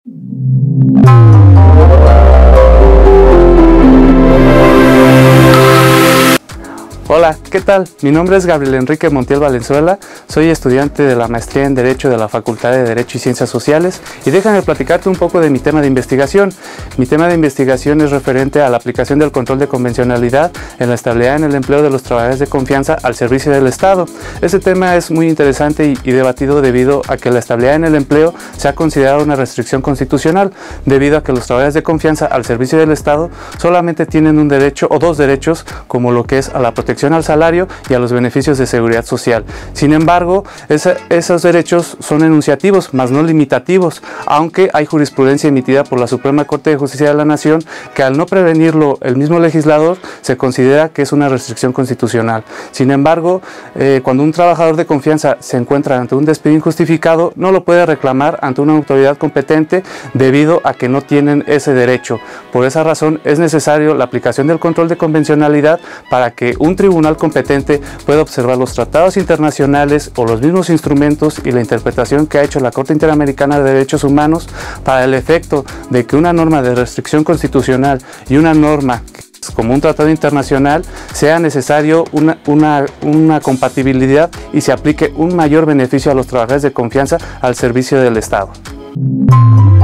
Hola, ¿qué tal? Mi nombre es Gabriel Enrique Montiel Valenzuela, soy estudiante de la maestría en Derecho de la Facultad de Derecho y Ciencias Sociales y déjame platicarte un poco de mi tema de investigación. Mi tema de investigación es referente a la aplicación del control de convencionalidad en la estabilidad en el empleo de los trabajadores de confianza al servicio del Estado. Este tema es muy interesante y debatido debido a que la estabilidad en el empleo se ha considerado una restricción constitucional, debido a que los trabajadores de confianza al servicio del Estado solamente tienen un derecho o dos derechos, como lo que es a la protección al salario y a los beneficios de seguridad social. Sin embargo, esos derechos son enunciativos, más no limitativos, aunque hay jurisprudencia emitida por la Suprema Corte de Justicia de la Nación que al no prevenirlo el mismo legislador se considera que es una restricción constitucional. Sin embargo, cuando un trabajador de confianza se encuentra ante un despido injustificado, no lo puede reclamar ante una autoridad competente debido a que no tienen ese derecho. Por esa razón es necesario la aplicación del control de convencionalidad para que un tribunal competente puede observar los tratados internacionales o los mismos instrumentos y la interpretación que ha hecho la Corte Interamericana de Derechos Humanos para el efecto de que una norma de restricción constitucional y una norma como un tratado internacional sea necesario una compatibilidad y se aplique un mayor beneficio a los trabajadores de confianza al servicio del Estado.